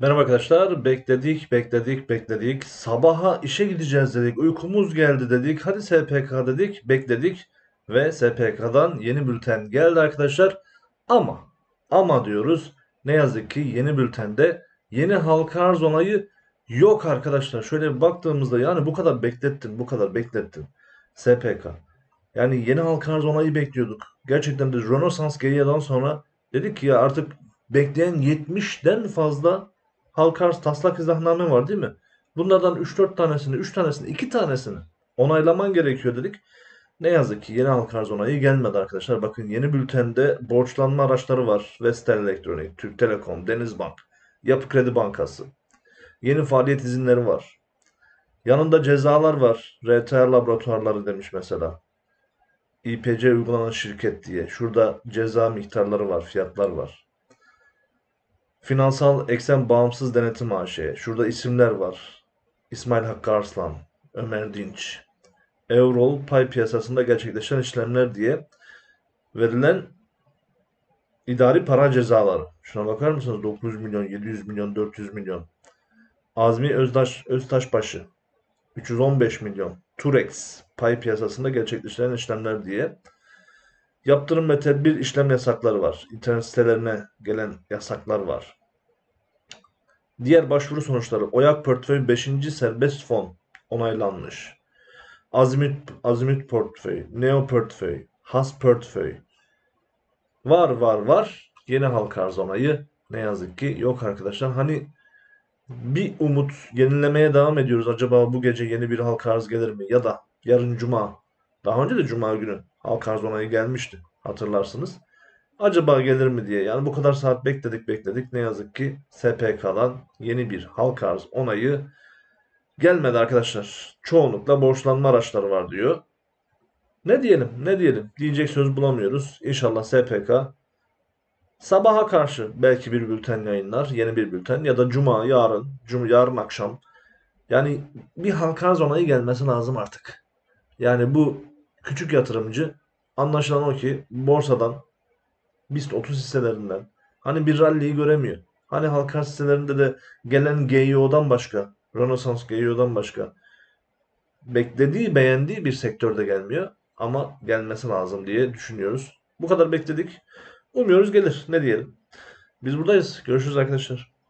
Merhaba arkadaşlar. Bekledik. Sabaha işe gideceğiz dedik. Uykumuz geldi dedik. Hadi SPK dedik. Bekledik. Ve SPK'dan yeni bülten geldi arkadaşlar. Ama, ama diyoruz. Ne yazık ki yeni bültende yeni halka arz onayı yok arkadaşlar. Şöyle bir baktığımızda yani bu kadar beklettin. SPK. Yani yeni halka arz onayı bekliyorduk. Gerçekten de Rönesans Geriye'den sonra dedik ki ya artık bekleyen 70'den fazla halka arz taslak izahname var değil mi? Bunlardan 3-4 tanesini, 3 tanesini, 2 tanesini onaylaman gerekiyor dedik. Ne yazık ki yeni halka arz onayı gelmedi arkadaşlar. Bakın yeni bültende borçlanma araçları var. Vestel Elektronik, Türk Telekom, Denizbank, Yapı Kredi Bankası. Yeni faaliyet izinleri var. Yanında cezalar var. RTR laboratuvarları demiş mesela. İPC uygulanan şirket diye. Şurada ceza miktarları var, fiyatlar var. Finansal Eksen Bağımsız Denetim AŞ. Şurada isimler var. İsmail Hakkı Arslan, Ömer Dinç. Eurol pay piyasasında gerçekleşen işlemler diye verilen idari para cezaları. Şuna bakar mısınız? 900 milyon, 700 milyon, 400 milyon. Azmi Öztaşbaşı 315 milyon. Turex pay piyasasında gerçekleşen işlemler diye. Yaptırım ve tedbir işlem yasakları var. İnternet sitelerine gelen yasaklar var. Diğer başvuru sonuçları. Oyak Portföy 5. Serbest Fon onaylanmış. Azimut Portföy, Neo Portföy, Has Portföy. Var. Yeni halka arz onayı ne yazık ki yok arkadaşlar. Hani bir umut yenilemeye devam ediyoruz. Acaba bu gece yeni bir halka arz gelir mi? Ya da yarın cuma. Daha önce de cuma günü halka arz onayı gelmişti. Hatırlarsınız. Acaba gelir mi diye. Yani bu kadar saat bekledik. Ne yazık ki SPK'dan yeni bir halka arz onayı gelmedi arkadaşlar. Çoğunlukla borçlanma araçları var diyor. Ne diyelim? Diyecek söz bulamıyoruz. İnşallah SPK sabaha karşı belki bir bülten yayınlar. Yeni bir bülten ya da yarın akşam. Yani bir halka arz onayı gelmesi lazım artık. Yani bu küçük yatırımcı anlaşılan o ki borsadan BIST 30 hisselerinden hani bir rally'yi göremiyor. Hani halka arz sitelerinde de gelen GIO'dan başka, Rönesans GIO'dan başka beğendiği bir sektörde gelmiyor. Ama gelmesi lazım diye düşünüyoruz. Bu kadar bekledik. Umuyoruz gelir. Ne diyelim? Biz buradayız. Görüşürüz arkadaşlar.